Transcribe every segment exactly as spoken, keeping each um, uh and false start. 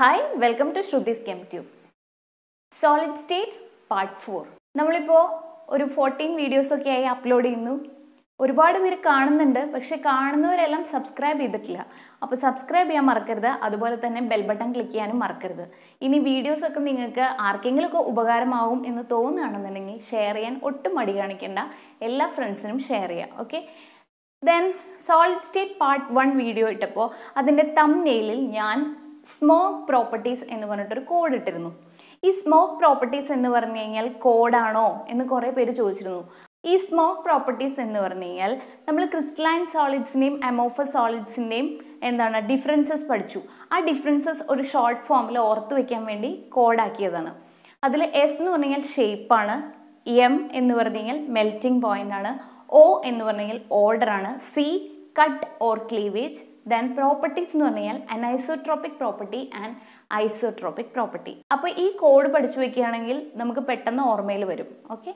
Hi, welcome to Shrutis ChemTube. Solid State Part four. നമ്മളിപ്പോൾ ഒരു fourteen വീഡിയോസൊക്കെ ആയി അപ്ലോഡ് ചെയ്യുന്നു. ഒരുപാട് പേര് കാണുന്നുണ്ട്, പക്ഷെ കാണുന്നവരെല്ലാം സബ്സ്ക്രൈബ് ചെയ്തിട്ടില്ല. അപ്പോൾ സബ്സ്ക്രൈബ് ചെയ്യാൻ മറക്കരുത്, അതുപോലെ തന്നെ ബെൽ ബട്ടൺ ക്ലിക്ക് ചെയ്യാനും മറക്കരുത്. ഇനി വീഡിയോസൊക്കെ നിങ്ങൾക്ക് ആർക്കെങ്കിലുമൊക്കെ ഉപകാരമാവും എന്ന് തോന്നുകയാണെന്നുണ്ടെങ്കിൽ ഷെയർ ചെയ്യാൻ ഒട്ടും മടി കാണിക്കേണ്ട, എല്ലാ ഫ്രണ്ട്സിനും ഷെയർ ചെയ്യാം. Okay, then solid state part one video ഇട്ടപ്പോൾ അതിൻ്റെ തംബ്നെയിലിൽ ഞാൻ സ്മോക്ക് പ്രോപ്പർട്ടീസ് എന്ന് പറഞ്ഞിട്ടൊരു കോഡ് ഇട്ടിരുന്നു. ഈ സ്മോക്ക് പ്രോപ്പർട്ടീസ് എന്ന് പറഞ്ഞു കഴിഞ്ഞാൽ കോഡാണോ എന്ന് കുറേ പേര് ചോദിച്ചിരുന്നു. ഈ സ്മോക്ക് പ്രോപ്പർട്ടീസ് എന്ന് പറഞ്ഞു കഴിഞ്ഞാൽ നമ്മൾ ക്രിസ്റ്റലൈൻ സോളിഡ്സിൻ്റെയും അമോർഫസ് സോളിഡ്സിൻ്റെയും എന്താണ് ഡിഫറൻസസ് പഠിച്ചു. ആ ഡിഫറൻസസ് ഒരു ഷോർട്ട് ഫോമിൽ ഓർത്ത് വയ്ക്കാൻ വേണ്ടി കോഡാക്കിയതാണ്. അതിൽ എസ് എന്ന് പറഞ്ഞു കഴിഞ്ഞാൽ ഷേപ്പാണ്, എം എന്ന് പറഞ്ഞു കഴിഞ്ഞാൽ മെൽറ്റിംഗ് പോയിന്റ് ആണ്, ഒ എന്ന് പറഞ്ഞു കഴിഞ്ഞാൽ ഓർഡർ ആണ്, C cut or cleavage, then properties എന്ന് പറഞ്ഞു കഴിഞ്ഞാൽ anisotropic property and isotropic property. അപ്പോൾ ഈ കോഡ് പഠിച്ചു വെക്കുകയാണെങ്കിൽ നമുക്ക് പെട്ടെന്ന് ഓർമ്മയിൽ വരും. ഓക്കെ,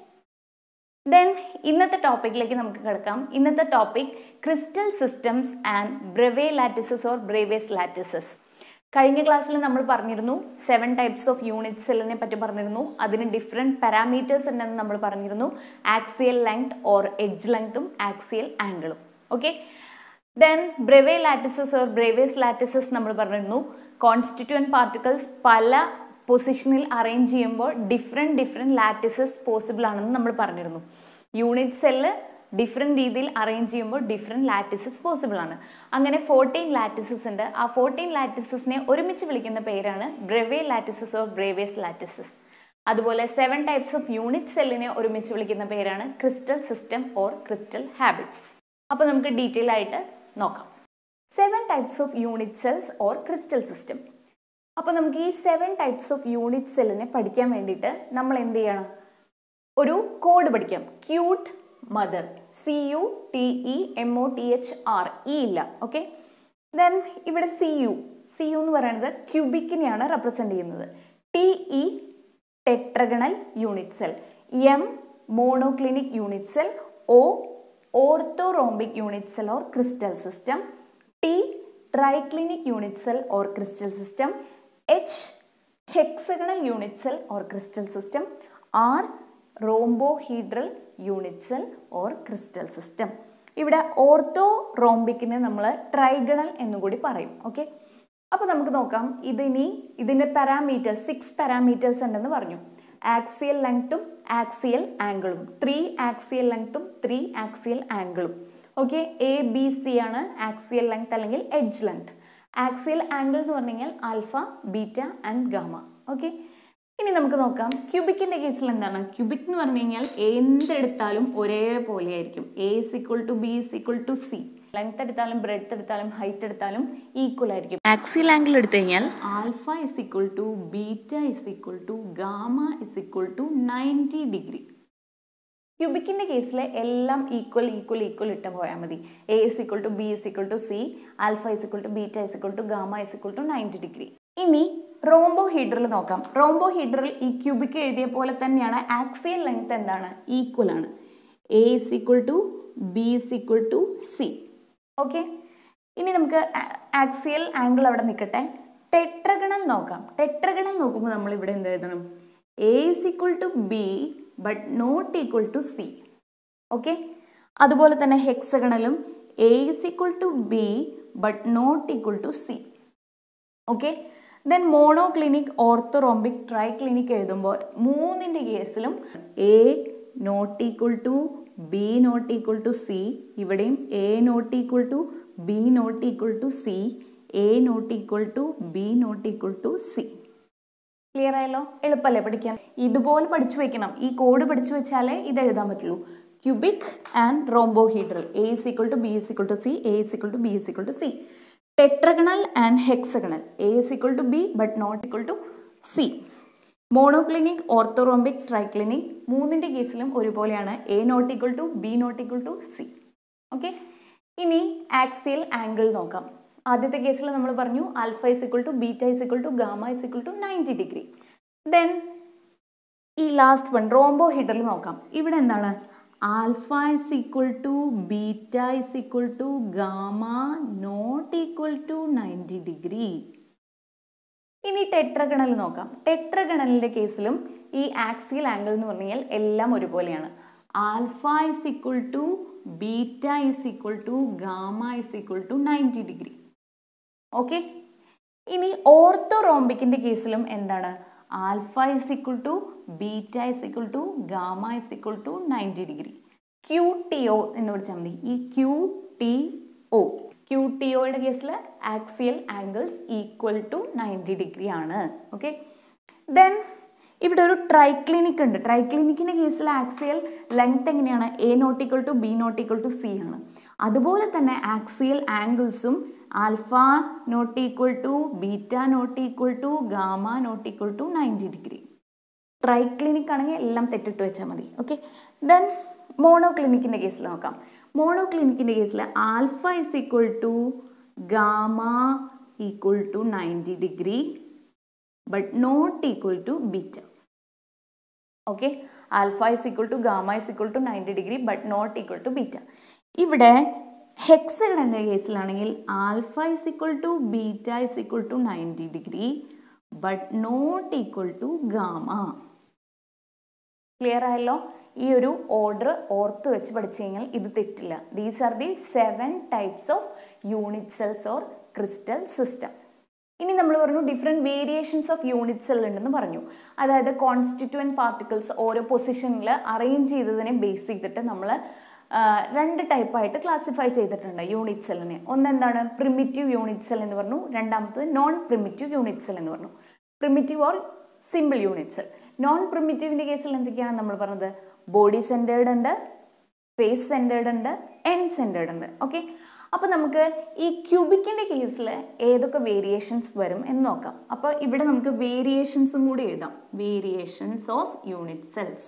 ദെൻ ഇന്നത്തെ ടോപ്പിക്കിലേക്ക് നമുക്ക് കിടക്കാം. ഇന്നത്തെ topic crystal systems and Bravais lattices or Bravais lattices. കഴിഞ്ഞ ക്ലാസ്സിൽ നമ്മൾ പറഞ്ഞിരുന്നു സെവൻ ടൈപ്സ് ഓഫ് യൂണിറ്റ് സെല്ലിനെ പറ്റി പറഞ്ഞിരുന്നു. അതിന് ഡിഫറെൻറ്റ് പാരാമീറ്റേഴ്സ് ഉണ്ടെന്ന് നമ്മൾ പറഞ്ഞിരുന്നു. ആക്സിയൽ ലെങ്ത് ഓർ എഡ്ജ് ലെങ്ത്തും ആക്സിയൽ ആംഗിളും. Okay, then Bravais lattices or Bravais lattices നമ്മൾ പറഞ്ഞിരുന്നു. കോൺസ്റ്റിറ്റ്യൂവൻറ്റ് പാർട്ടിക്കിൾസ് പല പൊസിഷനിൽ അറേഞ്ച് ചെയ്യുമ്പോൾ ഡിഫറെൻറ്റ് ഡിഫറെൻറ്റ് ലാറ്റിസസ് പോസിബിൾ ആണെന്ന് നമ്മൾ പറഞ്ഞിരുന്നു. യൂണിറ്റ് സെല്ല് ഡിഫറെൻറ്റ് രീതിയിൽ അറേഞ്ച് ചെയ്യുമ്പോൾ ഡിഫറെൻറ്റ് ലാറ്റിസസ് പോസിബിൾ ആണ്. അങ്ങനെ ഫോർട്ടീൻ ലാറ്റിസസ് ഉണ്ട്. ആ ഫോർട്ടീൻ ലാറ്റിസസിനെ ഒരുമിച്ച് വിളിക്കുന്ന പേരാണ് Bravais lattices or Bravais lattices. അതുപോലെ സെവൻ ടൈപ്സ് ഓഫ് യൂണിറ്റ് സെല്ലിനെ ഒരുമിച്ച് വിളിക്കുന്ന പേരാണ് crystal system or crystal habits. അപ്പോൾ നമുക്ക് ഡീറ്റെയിൽ ആയിട്ട് നോക്കാം. Seven types of unit cells or crystal system. അപ്പോൾ നമുക്ക് ഈ സെവൻ ടൈപ്സ് ഓഫ് യൂണിറ്റ് സെല്ലിനെ പഠിക്കാൻ വേണ്ടിയിട്ട് നമ്മൾ എന്ത് ചെയ്യണം? ഒരു കോഡ് പഠിക്കാം. Cute mother, C U T E M O T H R, E ഇല്ല. ഓക്കെ, ദെൻ ഇവിടെ സി യു സി യു എന്ന് പറയുന്നത് ക്യൂബിക്കിനെയാണ് റെപ്രസെൻ്റ് ചെയ്യുന്നത്. T E tetragonal unit cell, M monoclinic unit cell, O orthorhombic unit cell or crystal system, T triclinic unit cell or crystal system, H hexagonal unit cell or crystal system, R rhombohedral unit cell or crystal system. ഇവിടെ ഓർത്തോ റോംബിക്കിനെ നമ്മൾ trigonal എന്നുകൂടി പറയും. Okay, അപ്പോൾ നമുക്ക് നോക്കാം. ഇതിനി ഇതിൻ്റെ പാരാമീറ്റേഴ്സ് സിക്സ് പാരാമീറ്റേഴ്സ് ഉണ്ടെന്ന് പറഞ്ഞു. ആക്സിയൽ ലെങ്ത്തും ആക്സിയൽ ആംഗിളും, ത്രീ ആക്സിയൽ ലെങ്ത്തും ത്രീ ആക്സിയൽ ആംഗിളും. ഓക്കെ, എ ബി സി ആണ് ആക്സിയൽ ലെങ്ത് അല്ലെങ്കിൽ എഡ്ജ് ലെങ്ത്. ആക്സിയൽ ആംഗിൾ എന്ന് പറഞ്ഞു കഴിഞ്ഞാൽ alpha, beta and gamma. Okay, ഇനി നമുക്ക് നോക്കാം ക്യൂബിക്കിൻ്റെ കേസിൽ എന്താണ്. ക്യൂബിക് എന്ന് പറഞ്ഞു കഴിഞ്ഞാൽ എന്തെടുത്താലും ഒരേപോലെ ആയിരിക്കും. A is equal to B is equal to C. Length എടുത്താലും ബ്രെഡ്ത്ത് എടുത്താലും ഹൈറ്റ് എടുത്താലും ഈക്വൽ ആയിരിക്കും. ആക്സിയൽ ആംഗിൾ എടുത്തു കഴിഞ്ഞാൽ alpha is equal to beta is equal to gamma is equal to ninety degree. ക്യൂബിക്കിൻ്റെ കേസിൽ എല്ലാം ഈക്വൽ ഈക്വൽ ഈക്വൽ ഇട്ട് പോയാൽ മതി. A is equal to B is equal to C, alpha is equal to beta is equal to gamma is equal to ninety degree. ഇനി rhombohedral നോക്കാം. Rhombohedral ഈ cubic എഴുതിയ പോലെ തന്നെയാണ്. ആക്സിയൽ ലെങ്ത് എന്താണ്? ഈക്വൽ ആണ്. A is equal to B is equal to C. Okay, ഇനി നമുക്ക് ആക്സിയൽ ആംഗിൾ അവിടെ നിൽക്കട്ടെ. ടെട്രഗണൽ നോക്കാം. ടെട്രഗണൽ നോക്കുമ്പോൾ നമ്മൾ ഇവിടെ എന്ത് എഴുതണം? A is equal to B but not equal to C. Okay, അതുപോലെ തന്നെ ഹെക്സഗണലും A is equal to B but not equal to C. Okay, then monoclinic, orthorhombic, triclinic എഴുതുമ്പോൾ മൂന്നിൻ്റെ കേസിലും A not equal to B not equal to C, ഇവിടെയും A not equal to B not equal to C, A not equal to B not equal to C. Clear ആയല്ലോ? എളുപ്പമല്ലേ പഠിക്കാൻ? ഇതുപോലെ പഠിച്ചു വെക്കണം. ഈ കോഡ് പഠിച്ചു വെച്ചാലേ ഇത് എഴുതാൻ പറ്റുള്ളൂ. Cubic and rhombohedral, A is equal to B is equal to C, A is equal to B is equal to C. Tetragonal and hexagonal, A is equal to B but not equal to C. Monoclinic, orthorhombic, triclinic മൂന്നിൻ്റെ കേസിലും ഒരുപോലെയാണ്. A not equal to B not equal to C. Okay, ഇനി axial angle നോക്കാം. ആദ്യത്തെ കേസിൽ നമ്മൾ പറഞ്ഞു alpha is equal to beta is equal to gamma is equal to ninety degree. Then ഈ ലാസ്റ്റ് വൺ റോംബോഹീഡ്രൽ നോക്കാം. ഇവിടെ എന്താണ്? Alpha is equal to beta is equal to gamma not equal to ninety degree. ഇനി tetragonal നോക്കാം. ടെട്രഗണലിന്റെ കേസിലും ഈ axial angle എന്ന് പറഞ്ഞു കഴിഞ്ഞാൽ എല്ലാം ഒരുപോലെയാണ്. Alpha is equal to beta is equal to gamma is equal to ninety degree. Okay. ഇനി ഓർത്തോറോംബിക്കിന്റെ കേസിലും എന്താണ്? Alpha is equal to beta is equal to gamma is equal to ninety degree. Q T O എന്ന് പഠിച്ചാൽ മതി. ഈ Q T O Q T ഒയുടെ കേസിൽ axial angles equal to ninety degree ആണ്. ഓക്കെ. ദെൻ ഇവിടെ ഒരു ട്രൈക്ലിനിക് ഉണ്ട്. ട്രൈക്ലിനിക്കിന്റെ കേസിൽ ആക്സിയൽ ലെങ്ത് എങ്ങനെയാണ്? A not equal to B not equal to C ആണ്. അതുപോലെ തന്നെ ആക്സിയൽ ആംഗിൾസും alpha not equal to beta not equal to gamma not equal to ninety degree. Triclinic ആണെങ്കിൽ എല്ലാം തെറ്റിട്ട് വെച്ചാൽ മതി. ഓക്കെ. ദെൻ മോണോക്ലിനിക്കിന്റെ കേസിൽ നോക്കാം. മോണോക്ലിനിക്കിന്റെ കേസിൽ alpha is equal to gamma equal to ninety degree but not equal to beta. Okay. Alpha is equal to gamma is equal to ninety degree but not equal to beta. ഇവിടെ ഹെക്സഗണിന്റെ കേസിലാണെങ്കിൽ alpha is equal to beta is equal to ninety degree but not equal to gamma. Clear ആയല്ലോ? ഈ ഒരു order ഓർത്ത് വെച്ച് പഠിച്ചു കഴിഞ്ഞാൽ ഇത് തെറ്റില്ല. These are the seven types of unit cells or crystal system. ഇനി നമ്മൾ പറഞ്ഞു different variations of unit cell ഉണ്ടെന്ന് പറഞ്ഞു. അതായത് കോൺസ്റ്റിറ്റ്യൂവൻറ്റ് പാർട്ടിക്കിൾസ് ഓരോ പൊസിഷനിൽ അറേഞ്ച് ചെയ്തതിനെ ബേസ് ചെയ്തിട്ട് നമ്മൾ രണ്ട് ടൈപ്പായിട്ട് ക്ലാസിഫൈ ചെയ്തിട്ടുണ്ട് യൂണിറ്റ് സെല്ലിനെ. ഒന്നെന്താണ്? പ്രിമിറ്റീവ് യൂണിറ്റ് സെൽ എന്ന് പറഞ്ഞു. രണ്ടാമത്തത് നോൺ പ്രിമിറ്റീവ് യൂണിറ്റ് സെൽ എന്ന് പറഞ്ഞു. Primitive or simple unit cell. Non പ്രിമിറ്റീവിൻ്റെ കേസിൽ എന്തൊക്കെയാണ് നമ്മൾ പറഞ്ഞത്? ബോഡി സെൻറ്റേർഡ് ഉണ്ട്, ഫേസ് സെൻറ്റേർഡ് ഉണ്ട്, എൻ സെൻറ്റേർഡ് ഉണ്ട്. ഓക്കെ. അപ്പോൾ നമുക്ക് ഈ ക്യൂബിക്കിൻ്റെ കേസിൽ ഏതൊക്കെ വേരിയേഷൻസ് വരും എന്ന് നോക്കാം. അപ്പോൾ ഇവിടെ നമുക്ക് വേരിയേഷൻസും കൂടി എഴുതാം. Variations of unit cells.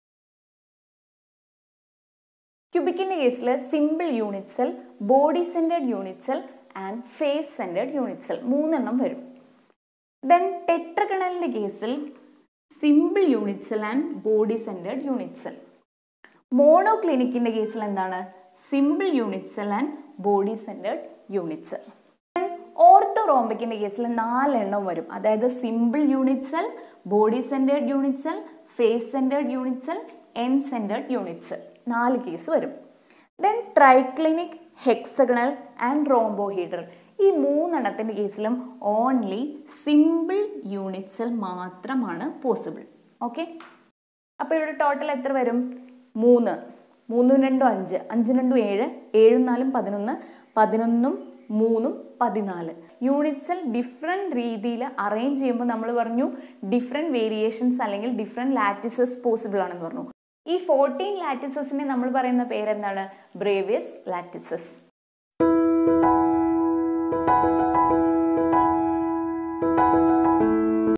ക്യൂബിക്കിൻ്റെ കേസിൽ simple unit cell, body centred unit cell and face centred unit cell മൂന്നെണ്ണം വരും. ദെൻ ടെട്രഗണലിൻ്റെ കേസിൽ simple unit cell and body centred unit cell. മോണോക്ലിനിക്കിൻ്റെ കേസിൽ എന്താണ്? Simple unit cell and body centred unit cell. ഓർത്തോറോംബിക്കിൻ്റെ കേസിൽ നാലെണ്ണം വരും. അതായത് simple unit cell, body centred unit cell, face centred unit cell, end centred unit cell. നാല് case വരും. Then triclinic, hexagonal and rhombohedral. ഈ മൂന്നെണ്ണത്തിൻ്റെ കേസിലും ഓൺലി സിമ്പിൾ യൂണിറ്റ് സെൽ മാത്രമാണ് പോസിബിൾ. ഓക്കെ. അപ്പോൾ ഇവിടെ ടോട്ടൽ എത്ര വരും? മൂന്ന്. മൂന്നും രണ്ടും അഞ്ച്, അഞ്ചും രണ്ടും ഏഴ്, ഏഴും നാലും പതിനൊന്ന്, പതിനൊന്നും മൂന്നും പതിനാല്. യൂണിറ്റ് സെൽ ഡിഫറെൻറ്റ് രീതിയിൽ അറേഞ്ച് ചെയ്യുമ്പോൾ നമ്മൾ പറഞ്ഞു ഡിഫറെൻറ്റ് വേരിയേഷൻസ് അല്ലെങ്കിൽ ഡിഫറെൻറ്റ് ലാറ്റിസസ് പോസിബിൾ ആണെന്ന് പറഞ്ഞു. ഈ ഫോർട്ടീൻ ലാറ്റിസസിനെ നമ്മൾ പറയുന്ന പേരെന്താണ്? Bravais lattices.